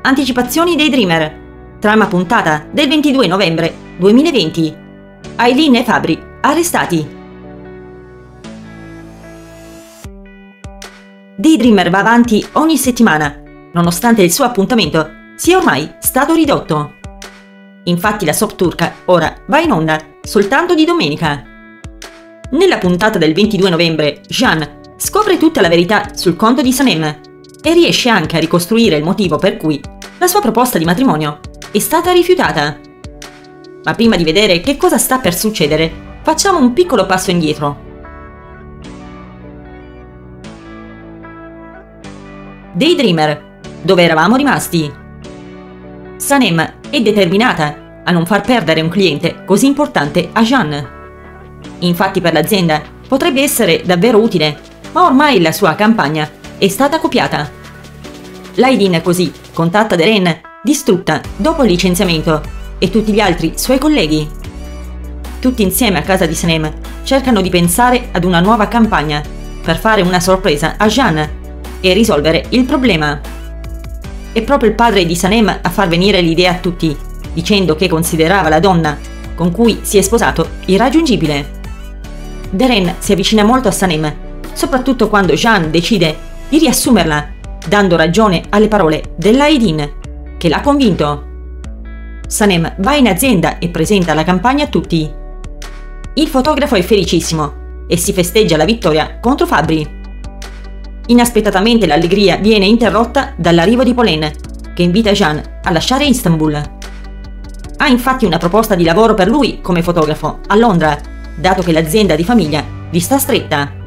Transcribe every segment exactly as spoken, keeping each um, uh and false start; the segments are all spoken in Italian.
Anticipazioni dei Dreamer. Trama puntata del ventidue novembre duemilaventi. Aileen e Fabri arrestati. Daydreamer va avanti ogni settimana, nonostante il suo appuntamento sia ormai stato ridotto. Infatti la soap turca ora va in onda soltanto di domenica. Nella puntata del ventidue novembre, Jean scopre tutta la verità sul conto di Sanem e riesce anche a ricostruire il motivo per cui la sua proposta di matrimonio è stata rifiutata. Ma prima di vedere che cosa sta per succedere, facciamo un piccolo passo indietro. Daydreamer, dove eravamo rimasti? Sanem è determinata a non far perdere un cliente così importante a Jean. Infatti per l'azienda potrebbe essere davvero utile, ma ormai la sua campagna è stata copiata. Aileen così contatta Darren, distrutta dopo il licenziamento, e tutti gli altri suoi colleghi. Tutti insieme a casa di Sanem cercano di pensare ad una nuova campagna per fare una sorpresa a Jean e risolvere il problema. È proprio il padre di Sanem a far venire l'idea a tutti, dicendo che considerava la donna con cui si è sposato irraggiungibile. Darren si avvicina molto a Sanem, soprattutto quando Jean decide di riassumerla, dando ragione alle parole dell'Aileen, che l'ha convinto. Sanem va in azienda e presenta la campagna a tutti. Il fotografo è felicissimo e si festeggia la vittoria contro Fabri. Inaspettatamente l'allegria viene interrotta dall'arrivo di Pauline, che invita Jean a lasciare Istanbul. Ha infatti una proposta di lavoro per lui come fotografo a Londra, dato che l'azienda di famiglia gli sta stretta.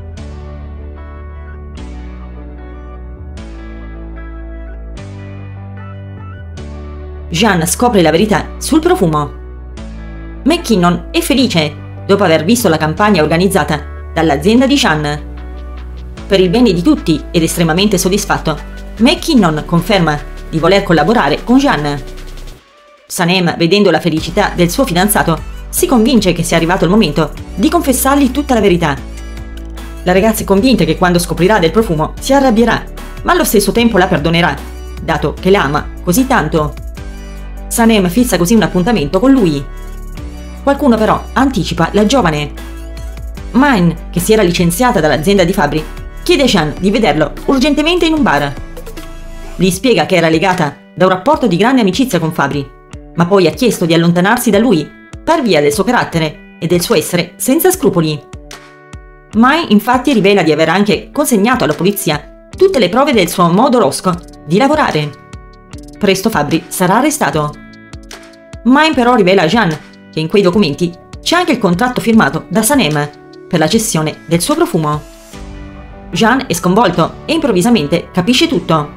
Jean scopre la verità sul profumo. McKinnon è felice dopo aver visto la campagna organizzata dall'azienda di Jean. Per il bene di tutti ed estremamente soddisfatto, McKinnon conferma di voler collaborare con Jean. Sanem, vedendo la felicità del suo fidanzato, si convince che sia arrivato il momento di confessargli tutta la verità. La ragazza è convinta che quando scoprirà del profumo si arrabbierà, ma allo stesso tempo la perdonerà, dato che l'ama così tanto. Sanem fissa così un appuntamento con lui. Qualcuno però anticipa la giovane. Mine, che si era licenziata dall'azienda di Fabri, chiede a Jean di vederlo urgentemente in un bar. Gli spiega che era legata da un rapporto di grande amicizia con Fabri, ma poi ha chiesto di allontanarsi da lui per via del suo carattere e del suo essere senza scrupoli. Mine infatti rivela di aver anche consegnato alla polizia tutte le prove del suo modo losco di lavorare. Presto Fabri sarà arrestato. Mine però rivela a Jean che in quei documenti c'è anche il contratto firmato da Sanem per la cessione del suo profumo. Jean è sconvolto e improvvisamente capisce tutto.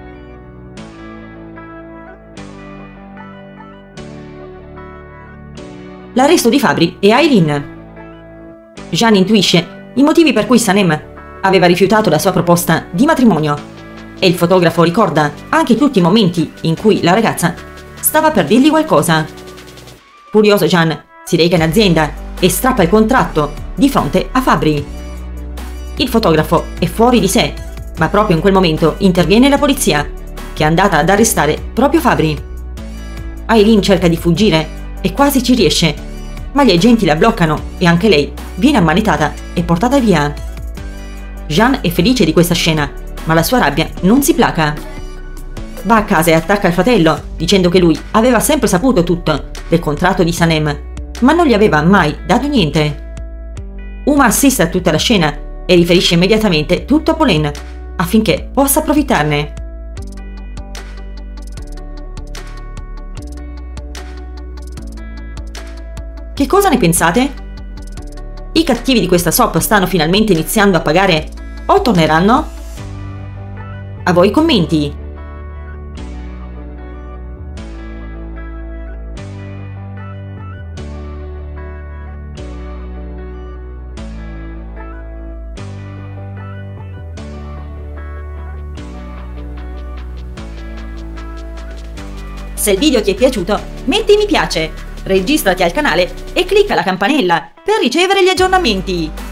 L'arresto di Fabri e Aileen. Jean intuisce i motivi per cui Sanem aveva rifiutato la sua proposta di matrimonio e il fotografo ricorda anche tutti i momenti in cui la ragazza stava per dirgli qualcosa. Furioso, Jean si reca in azienda e strappa il contratto di fronte a Fabri. Il fotografo è fuori di sé, ma proprio in quel momento interviene la polizia, che è andata ad arrestare proprio Fabri. Aileen cerca di fuggire e quasi ci riesce, ma gli agenti la bloccano e anche lei viene ammanettata e portata via. Jean è felice di questa scena, ma la sua rabbia non si placa. Va a casa e attacca il fratello, dicendo che lui aveva sempre saputo tutto del contratto di Sanem, ma non gli aveva mai dato niente. Uma assiste a tutta la scena e riferisce immediatamente tutto a Pauline, affinché possa approfittarne. Che cosa ne pensate? I cattivi di questa soap stanno finalmente iniziando a pagare o torneranno? A voi i commenti! Se il video ti è piaciuto, metti mi piace, registrati al canale e clicca la campanella per ricevere gli aggiornamenti.